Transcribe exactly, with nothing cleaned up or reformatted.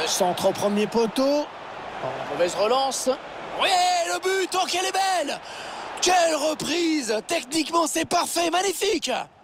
Centre au premier poteau. Oh, mauvaise relance. Oui, le but, oh qu'elle est belle! Quelle reprise! Techniquement, c'est parfait, magnifique!